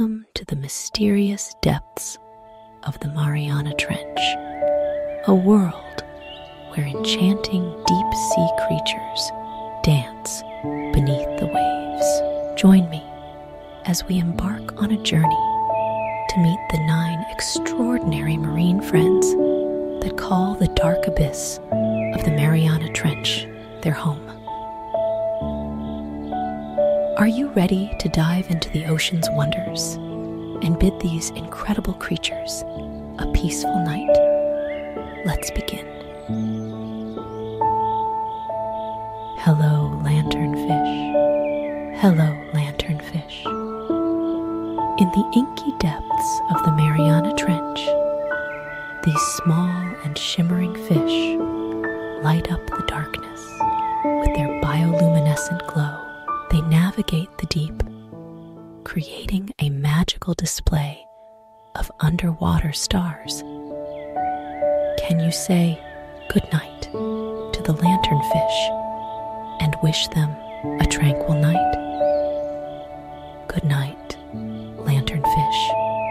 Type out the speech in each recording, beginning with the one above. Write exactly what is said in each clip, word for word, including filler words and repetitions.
Welcome to the mysterious depths of the Mariana Trench, a world where enchanting deep-sea creatures dance beneath the waves. Join me as we embark on a journey to meet the nine extraordinary marine friends that call the dark abyss of the Mariana Trench their home. Are you ready to dive into the ocean's wonders and bid these incredible creatures a peaceful night? Let's begin. Hello, lanternfish. Hello, lanternfish. In the inky depths of the Mariana Trench, these small and shimmering fish light up the darkness with their bioluminescent glow. They navigate the deep, creating a magical display of underwater stars. Can you say goodnight to the lanternfish and wish them a tranquil night? Good night, lanternfish.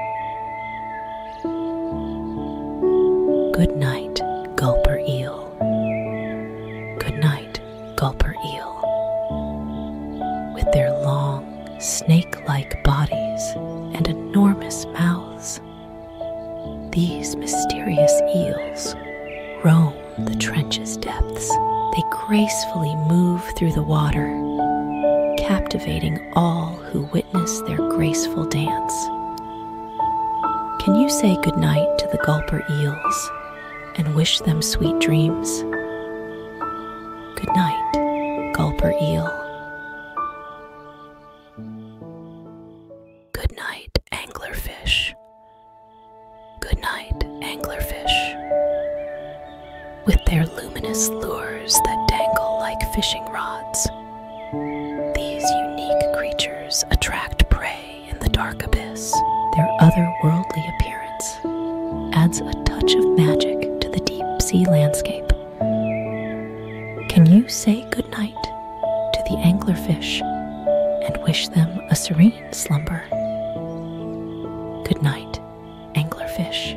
Good night, gulper eel. Good night, gulper eel. With their long, snake-like bodies and enormous mouths, these mysterious eels roam the trench's depths. They gracefully move through the water, captivating all who witness their graceful dance. Can you say goodnight to the gulper eels and wish them sweet dreams? Good night, gulper eel. Good night, anglerfish. Good night, anglerfish. With their luminous lures that dangle like fishing rods, these unique creatures attract prey in the dark abyss. Their otherworldly appearance adds a touch of magic to the deep-sea landscape. Can you say goodnight to the anglerfish and wish them a serene slumber? Good night, anglerfish.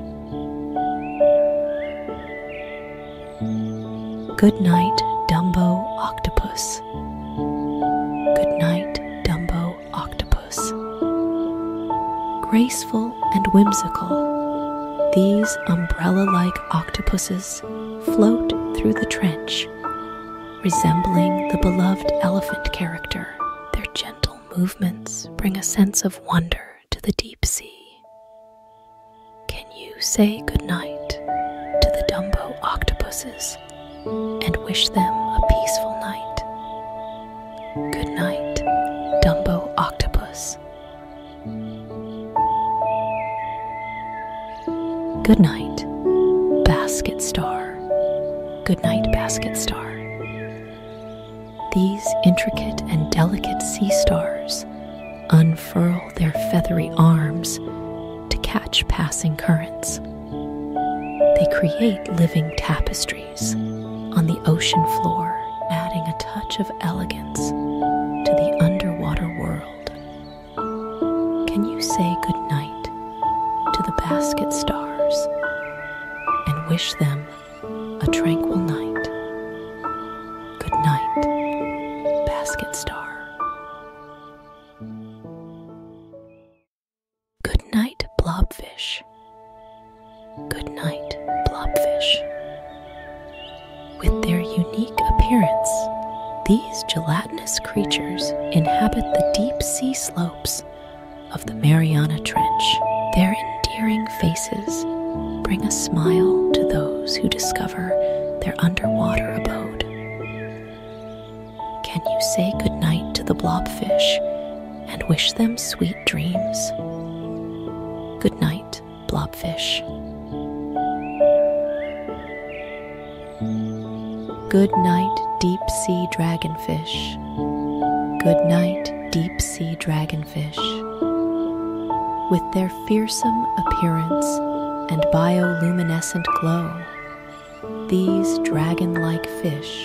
Good night, Dumbo octopus. Good night, Dumbo octopus. Graceful and whimsical, these umbrella-like octopuses float through the trench, resembling the beloved elephant character. Their gentle movements bring a sense of wonder to the deep sea. Can you say goodnight to the Dumbo octopuses and wish them a peaceful night? Good night, Dumbo octopus. Good night, basket star. Good night, basket star. These intricate and delicate sea stars unfurl their feathery arms to catch passing currents. They create living tapestries on the ocean floor, adding a touch of elegance to the underwater world. Can you say goodnight to the basket stars and wish them a tranquil night? Good night, basket star. Good night, blobfish. Good night, blobfish. With their unique appearance, these gelatinous creatures inhabit the deep sea slopes of the Mariana Trench. Their endearing faces bring a smile to those who discover their underwater abode. Can you say goodnight to the blobfish and wish them sweet dreams? Good night, blobfish. Good night, deep-sea dragonfish. Good night, deep-sea dragonfish. With their fearsome appearance and bioluminescent glow, these dragon-like fish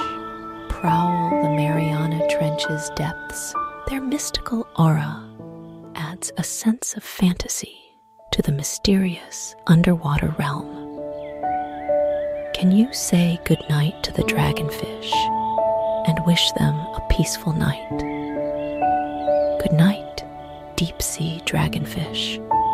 prowl the Mariana Trench's depths. Their mystical aura adds adds a sense of fantasy to the mysterious underwater realm. Can you say goodnight to the dragonfish and wish them a peaceful night? Good night, deep-sea dragonfish.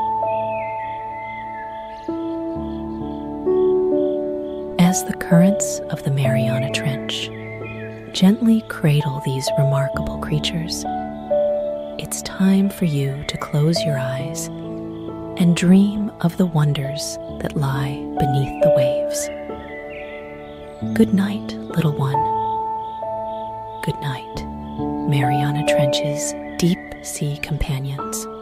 As the currents of the Mariana Trench gently cradle these remarkable creatures, it's time for you to close your eyes and dream of the wonders that lie beneath the waves. Good night, little one. Good night, Mariana Trench's deep sea companions.